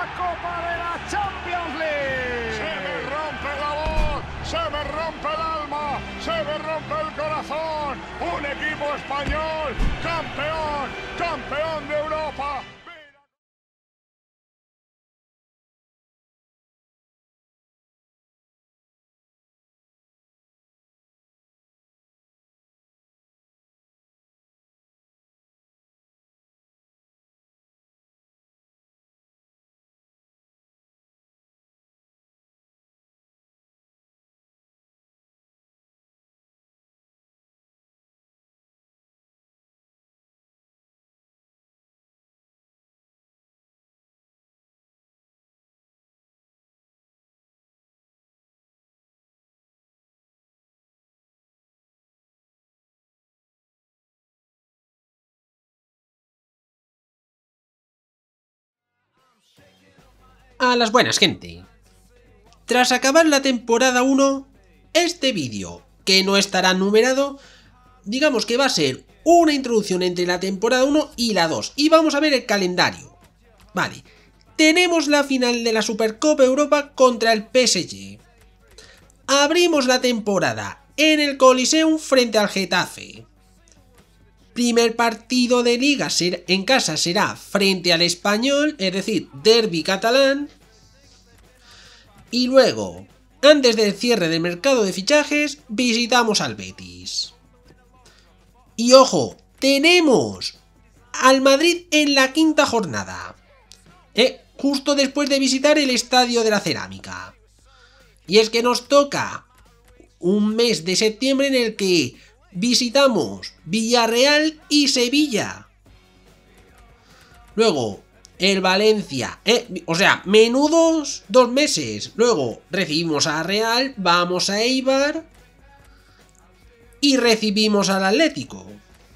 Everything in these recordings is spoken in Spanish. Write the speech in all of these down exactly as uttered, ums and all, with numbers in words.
la Copa de la Champions League. Se me rompe la voz, se me rompe el alma, se me rompe el corazón. Un equipo español, campeón, campeón de Europa. A las buenas, gente. Tras acabar la temporada uno, este vídeo, que no estará numerado, digamos que va a ser una introducción entre la temporada uno y la dos. Y vamos a ver el calendario. Vale, tenemos la final de la Supercopa Europa contra el P S G. Abrimos la temporada en el Coliseum frente al Getafe. Primer partido de liga en casa será frente al Español, es decir, derbi catalán. Y luego, antes del cierre del mercado de fichajes, visitamos al Betis. Y ojo, tenemos al Madrid en la quinta jornada, eh, justo después de visitar el Estadio de la Cerámica. Y es que nos toca un mes de septiembre en el que visitamos Villarreal y Sevilla. Luego, el Valencia. Eh, o sea, menudos dos meses. Luego, recibimos a Real, vamos a Eibar y recibimos al Atlético.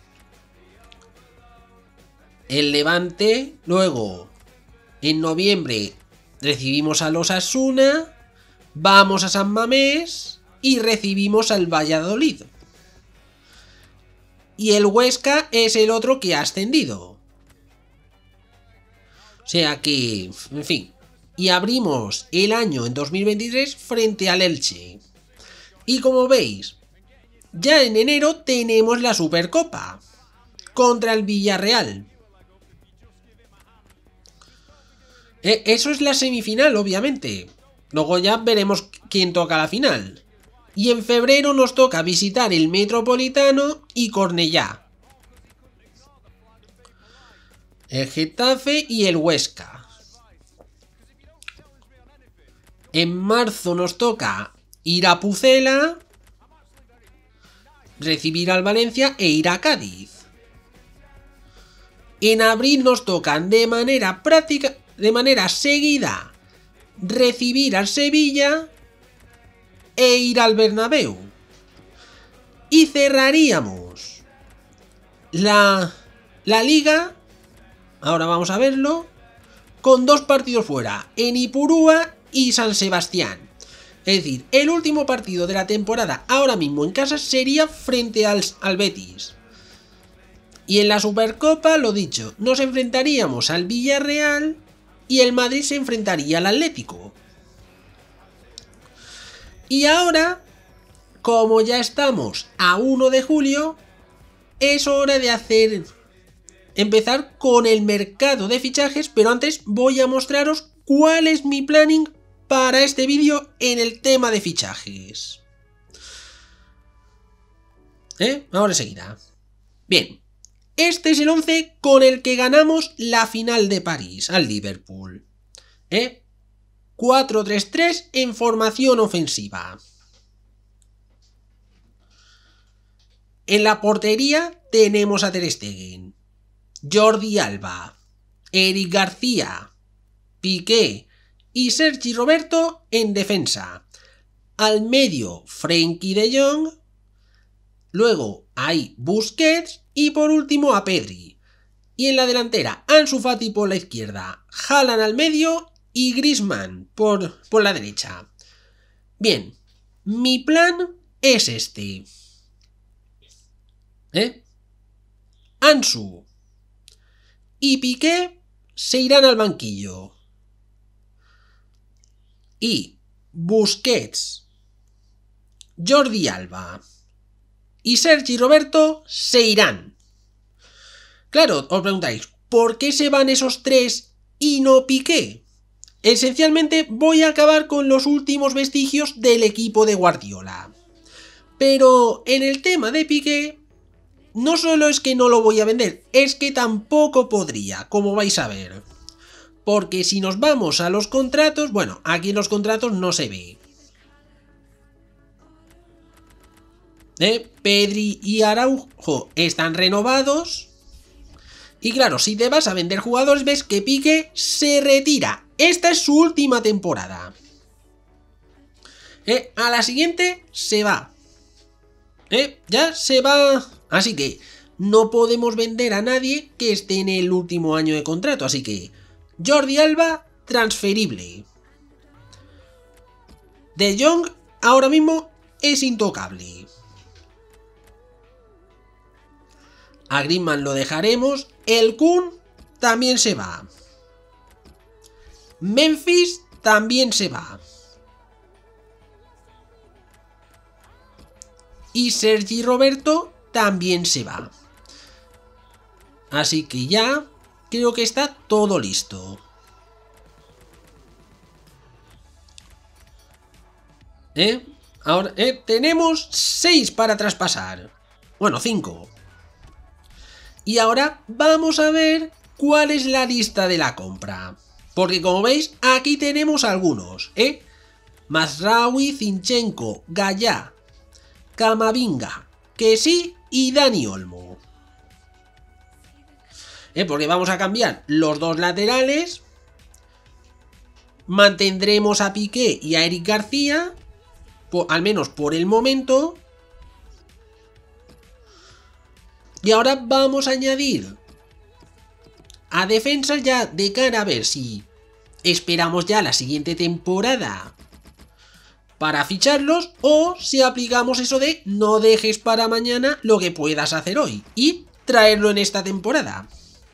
El Levante. Luego, en noviembre, recibimos a los Osasuna, vamos a San Mamés y recibimos al Valladolid. Y el Huesca es el otro que ha ascendido. O sea que, en fin. Y abrimos el año en dos mil veintitrés frente al Elche. Y como veis, ya en enero tenemos la Supercopa contra el Villarreal. Eh, eso es la semifinal, obviamente. Luego ya veremos quién toca la final. Y en febrero nos toca visitar el Metropolitano y Cornellá, el Getafe y el Huesca. En marzo nos toca ir a Pucela, recibir al Valencia e ir a Cádiz. En abril nos tocan de manera práctica, de manera seguida, recibir al Sevilla e ir al Bernabéu. Y cerraríamos la, la liga, ahora vamos a verlo, con dos partidos fuera, en Ipurúa y San Sebastián. Es decir, el último partido de la temporada ahora mismo en casa sería frente al, al Betis. Y en la Supercopa, lo dicho, nos enfrentaríamos al Villarreal y el Madrid se enfrentaría al Atlético. Y ahora, como ya estamos a uno de julio, es hora de hacer... empezar con el mercado de fichajes, pero antes voy a mostraros cuál es mi planning para este vídeo en el tema de fichajes. ¿Eh? Ahora enseguida. Bien, este es el once con el que ganamos la final de París al Liverpool. ¿Eh? cuatro tres tres en formación ofensiva. En la portería tenemos a Ter Stegen, Jordi Alba, Eric García, Piqué y Sergi Roberto en defensa. Al medio, Frenkie de Jong. Luego hay Busquets y por último a Pedri. Y en la delantera, Ansu Fati por la izquierda, Haaland al medio y Griezmann por, por la derecha. Bien, mi plan es este. ¿Eh? Ansu y Piqué se irán al banquillo. y Busquets, Jordi Alba y Sergi Roberto se irán. Claro, os preguntáis, ¿por qué se van esos tres y no Piqué? Esencialmente voy a acabar con los últimos vestigios del equipo de Guardiola. Pero en el tema de Piqué, no solo es que no lo voy a vender, es que tampoco podría, como vais a ver. Porque si nos vamos a los contratos, bueno, aquí en los contratos no se ve. ¿Eh? Pedri y Araujo están renovados. Y claro, si te vas a vender jugadores, ves que Piqué se retira. Esta es su última temporada. ¿Eh? A la siguiente se va. ¿Eh? Ya se va. Así que no podemos vender a nadie que esté en el último año de contrato. Así que Jordi Alba, transferible. De Jong ahora mismo es intocable. A Griezmann lo dejaremos. El Kun también se va. Memphis también se va. Y Sergi Roberto también se va. Así que ya creo que está todo listo. ¿Eh? Ahora eh, tenemos seis para traspasar. Bueno, cinco. Y ahora vamos a ver cuál es la lista de la compra. Porque como veis, aquí tenemos algunos, ¿eh? Mazraoui, Zinchenko, Gallá, Camavinga, Kessi y Dani Olmo. ¿Eh? Porque vamos a cambiar los dos laterales. Mantendremos a Piqué y a Eric García, por, al menos por el momento. Y ahora vamos a añadir a defensas ya de cara a ver si esperamos ya la siguiente temporada para ficharlos o si aplicamos eso de no dejes para mañana lo que puedas hacer hoy y traerlo en esta temporada.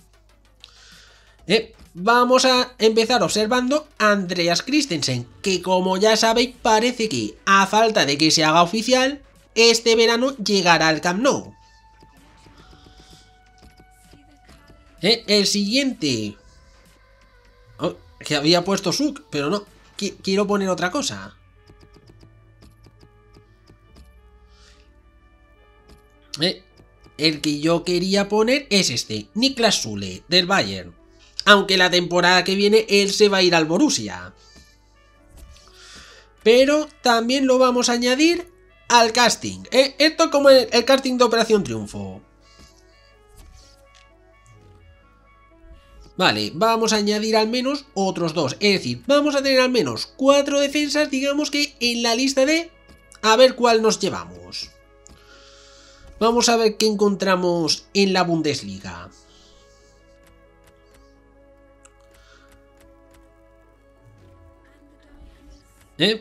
Eh, vamos a empezar observando a Andreas Christensen, que como ya sabéis parece que a falta de que se haga oficial, este verano llegará al Camp Nou. Eh, el siguiente. Oh, que había puesto Suk, pero no. Qu quiero poner otra cosa. Eh, el que yo quería poner es este. Niklas Süle, del Bayern. Aunque la temporada que viene él se va a ir al Borussia. Pero también lo vamos a añadir al casting. Eh, esto como el, el casting de Operación Triunfo. Vale, vamos a añadir al menos otros dos. Es decir, vamos a tener al menos cuatro defensas, digamos que en la lista de a ver cuál nos llevamos. Vamos a ver qué encontramos en la Bundesliga. ¿Eh?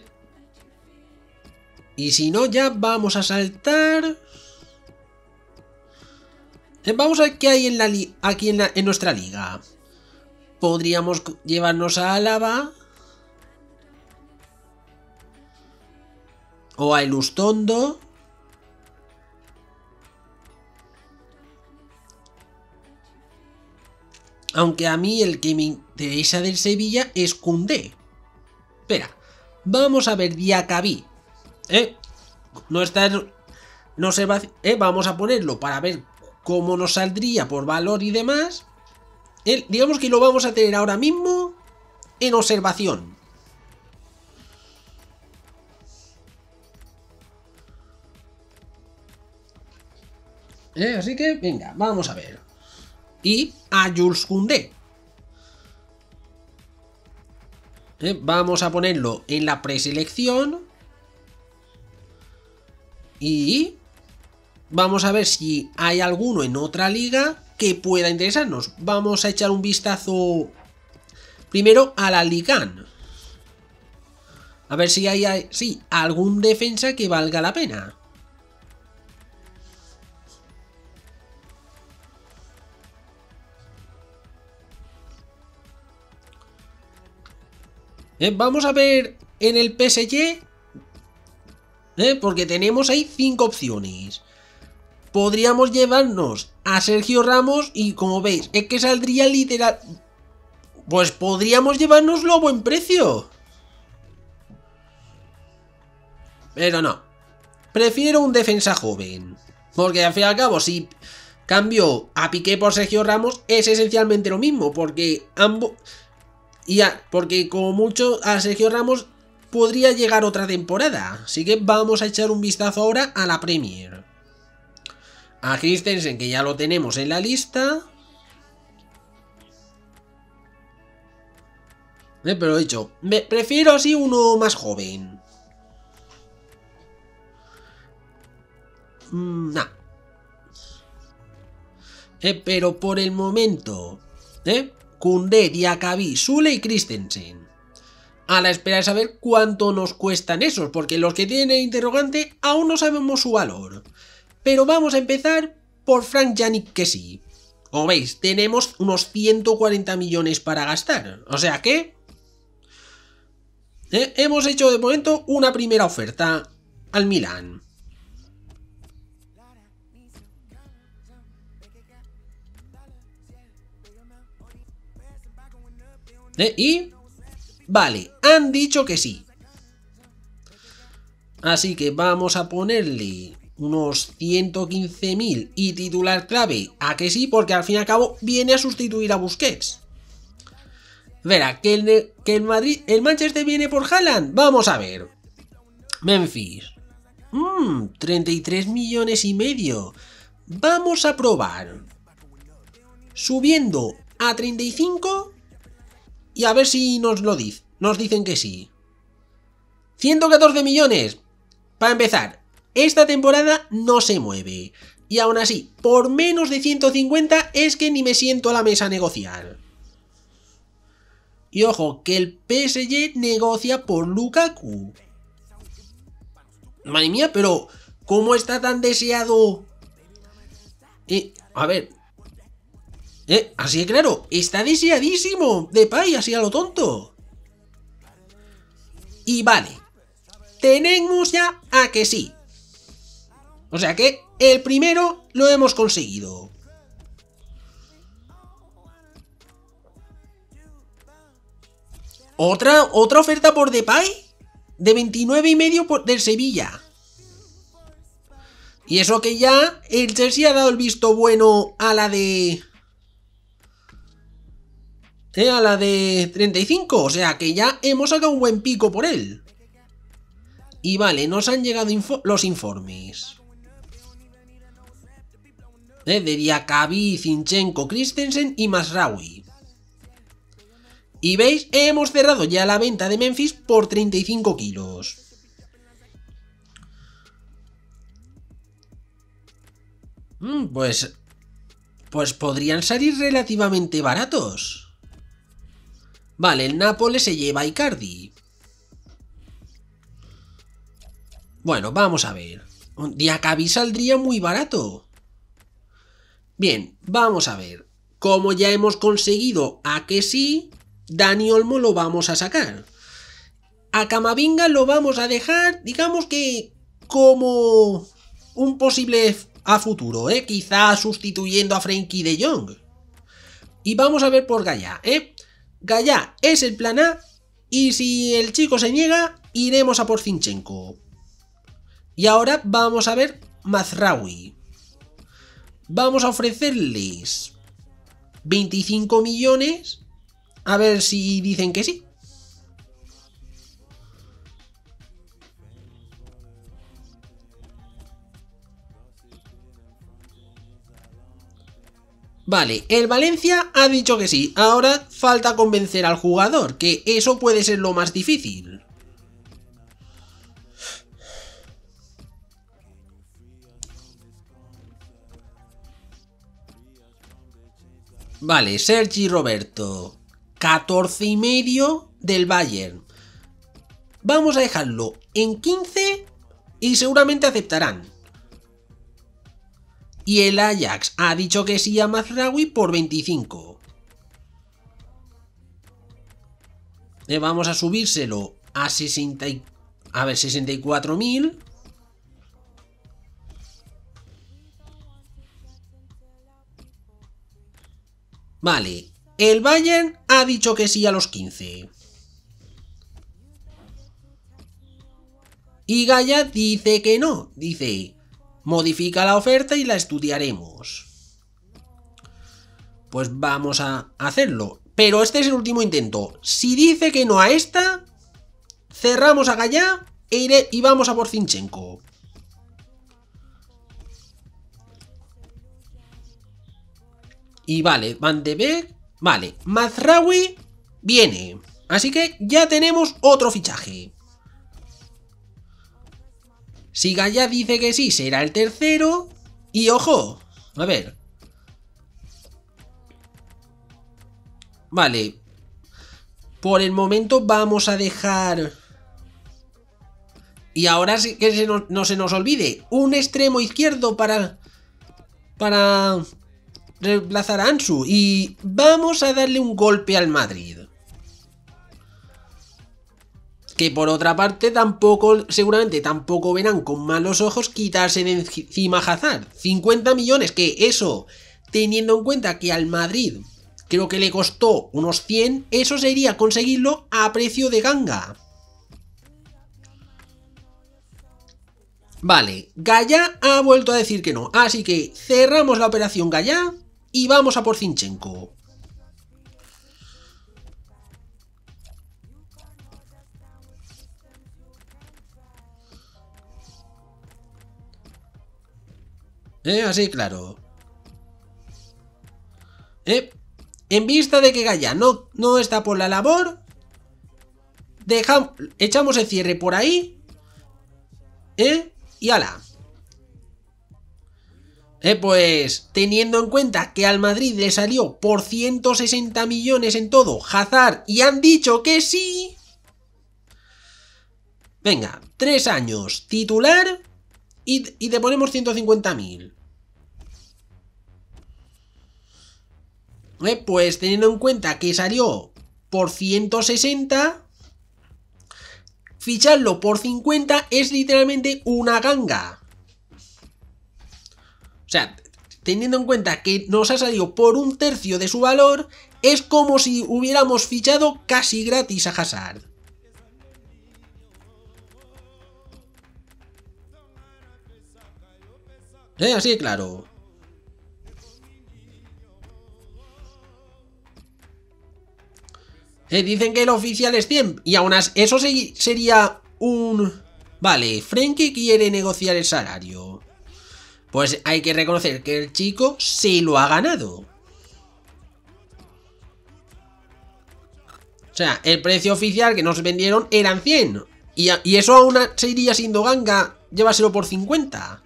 Y si no, ya vamos a saltar. ¿Eh? Vamos a ver qué hay en la li aquí en, la en nuestra liga. Podríamos llevarnos a Álava o a Elustondo. Aunque a mí el que me interesa del Sevilla es Koundé. Espera, vamos a ver Diacabí. ¿Eh? No está... No se va... ¿Eh? Vamos a ponerlo para ver cómo nos saldría por valor y demás. El, digamos que lo vamos a tener ahora mismo en observación. ¿Eh? Así que, venga, vamos a ver. Y a Jules Koundé. ¿Eh? Vamos a ponerlo en la preselección. Y vamos a ver si hay alguno en otra liga que pueda interesarnos. Vamos a echar un vistazo primero a la Liga uno. A ver si hay, hay sí, algún defensa que valga la pena. Eh, vamos a ver en el P S G, ¿eh? Porque tenemos ahí cinco opciones. Podríamos llevarnos a Sergio Ramos y como veis, es que saldría literal... Pues podríamos llevárnoslo a buen precio. Pero no. Prefiero un defensa joven. Porque al fin y al cabo, si cambio a Piqué por Sergio Ramos, es esencialmente lo mismo. Porque ambos... Y a... Porque como mucho a Sergio Ramos podría llegar otra temporada. Así que vamos a echar un vistazo ahora a la Premier. A Christensen, que ya lo tenemos en la lista. Eh, pero he dicho, me prefiero así uno más joven. Mm, nah. Eh, pero por el momento, ¿eh? Koundé, Diakabí, Sule y Christensen. A la espera de saber cuánto nos cuestan esos, porque los que tienen interrogante aún no sabemos su valor. Pero vamos a empezar por Frank Yannick Kessie. Como veis, tenemos unos ciento cuarenta millones para gastar. O sea que... ¿eh? Hemos hecho de momento una primera oferta al Milan. ¿Eh? Y... Vale, han dicho que sí. Así que vamos a ponerle unos ciento quince mil y titular clave a que sí, porque al fin y al cabo viene a sustituir a Busquets. Verá, que el, que el Madrid, el Manchester viene por Haaland. Vamos a ver. Memphis. Mmm, treinta y tres millones y medio. Vamos a probar. Subiendo a treinta y cinco. Y a ver si nos lo dicen. Nos dicen que sí. ciento catorce millones. Para empezar, esta temporada no se mueve. Y aún así, por menos de ciento cincuenta es que ni me siento a la mesa a negociar. Y ojo, que el P S G negocia por Lukaku. Madre mía, pero ¿cómo está tan deseado? Eh, a ver. Eh, así de claro, está deseadísimo Depay, así a lo tonto. Y vale, tenemos ya a que sí. O sea que el primero lo hemos conseguido. ¿Otra, otra oferta por Depay? De veintinueve y medio por, del Sevilla. Y eso que ya el Chelsea ha dado el visto bueno a la de... Eh, a la de treinta y cinco, o sea que ya hemos sacado un buen pico por él. Y vale, nos han llegado info los informes. Eh, de Diakabí, Zinchenko, Christensen y Mazraoui. Y veis, hemos cerrado ya la venta de Memphis por treinta y cinco kilos. Mm, pues... Pues podrían salir relativamente baratos. Vale, el Nápoles se lleva a Icardi. Bueno, vamos a ver. Diakabí saldría muy barato. Bien, vamos a ver. Como ya hemos conseguido a que sí, Dani Olmo lo vamos a sacar. A Camavinga lo vamos a dejar, digamos que como un posible a futuro, ¿eh? Quizá sustituyendo a Frenkie de Jong. Y vamos a ver por Gaya, ¿eh? Gaya es el plan A y si el chico se niega, iremos a por Zinchenko. Y ahora vamos a ver Mazraoui. Vamos a ofrecerles veinticinco millones, a ver si dicen que sí. Vale, el Valencia ha dicho que sí, ahora falta convencer al jugador, que eso puede ser lo más difícil. Vale, Sergi Roberto, catorce y medio del Bayern. Vamos a dejarlo en quince y seguramente aceptarán. Y el Ajax ha dicho que sí a Mazraoui por veinticinco. Le vamos a subírselo a a sesenta y, a ver, sesenta y cuatro mil. Vale, el Bayern ha dicho que sí a los quince. Y Gaia dice que no, dice, modifica la oferta y la estudiaremos. Pues vamos a hacerlo. Pero este es el último intento. Si dice que no a esta, cerramos a Gaia e iré y vamos a por Zinchenko. Y vale, Van de Beek, vale, Mazraoui viene. Así que ya tenemos otro fichaje. Si Gaia dice que sí, será el tercero. Y ojo, a ver. Vale. Por el momento vamos a dejar... Y ahora sí que se nos, no se nos olvide. Un extremo izquierdo para... Para... reemplazar a Ansu. Y vamos a darle un golpe al Madrid. Que por otra parte tampoco, seguramente tampoco verán con malos ojos quitarse de encima a Hazard. cincuenta millones, que eso, teniendo en cuenta que al Madrid creo que le costó unos cien, eso sería conseguirlo a precio de ganga. Vale, Gaia ha vuelto a decir que no, así que cerramos la operación Gaia y vamos a por Zinchenko. Eh, así claro. Eh, en vista de que Gaia no, no está por la labor, dejamos, echamos el cierre por ahí. Eh, y ala. Eh, pues, teniendo en cuenta que al Madrid le salió por ciento sesenta millones en todo Hazard y han dicho que sí. Venga, tres años titular y, y te ponemos ciento cincuenta mil. Eh, pues teniendo en cuenta que salió por ciento sesenta, ficharlo por cincuenta es literalmente una ganga. O sea, teniendo en cuenta que nos ha salido por un tercio de su valor, es como si hubiéramos fichado casi gratis a Hazard. Eh, así claro. Eh, dicen que el oficial es cien. Y aún así, eso se, sería un... Vale, Frenkie quiere negociar el salario. Pues hay que reconocer que el chico se lo ha ganado. O sea, el precio oficial que nos vendieron eran cien. Y, y eso aún seguiría siendo ganga. Llévaselo por cincuenta.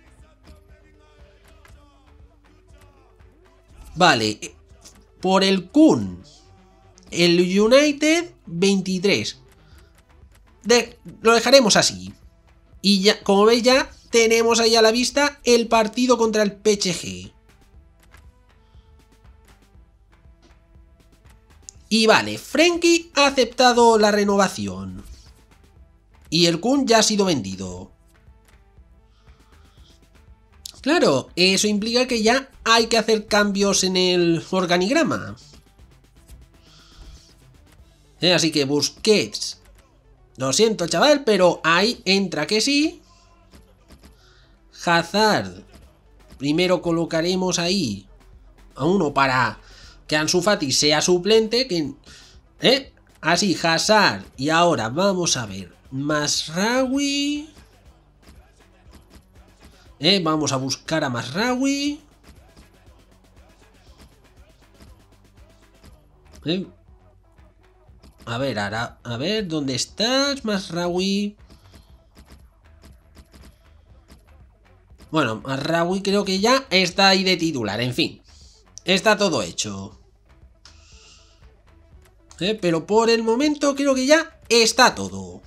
Vale. Por el Kun. El United veintitrés. De, lo dejaremos así. Y ya, como veis, ya tenemos ahí a la vista el partido contra el P S G. Y vale, Frenkie ha aceptado la renovación. Y el Kun ya ha sido vendido. Claro, eso implica que ya hay que hacer cambios en el organigrama. Eh, así que Busquets. Lo siento, chaval, pero ahí entra que sí. Hazard. Primero colocaremos ahí a uno para que Ansu Fati sea suplente. Que, ¿eh? Así, Hazard. Y ahora vamos a ver. Mazraoui. Eh, vamos a buscar a Mazraoui. Eh. A ver, ahora, a ver, ¿dónde estás, Mazraoui? Bueno, Mazraoui creo que ya está ahí de titular, en fin. Está todo hecho. Eh, pero por el momento creo que ya está todo.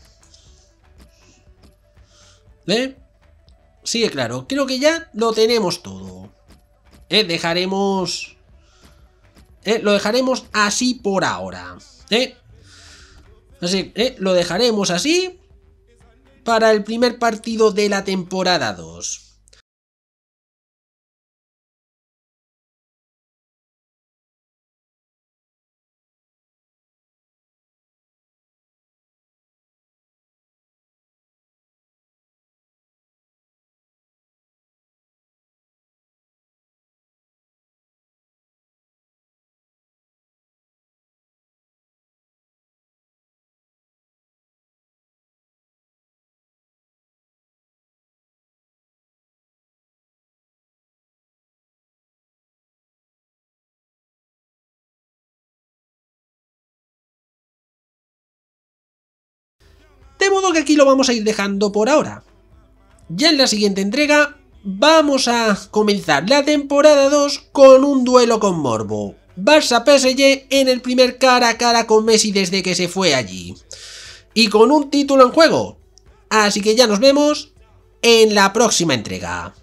¿Eh? Sí, claro, creo que ya lo tenemos todo. Eh, dejaremos... Eh, lo dejaremos así por ahora. ¿Eh? Así que eh, lo dejaremos así para el primer partido de la temporada dos. De modo que aquí lo vamos a ir dejando por ahora. Ya en la siguiente entrega vamos a comenzar la temporada dos con un duelo con morbo. Barça-P S G en el primer cara a cara con Messi desde que se fue allí. Y con un título en juego. Así que ya nos vemos en la próxima entrega.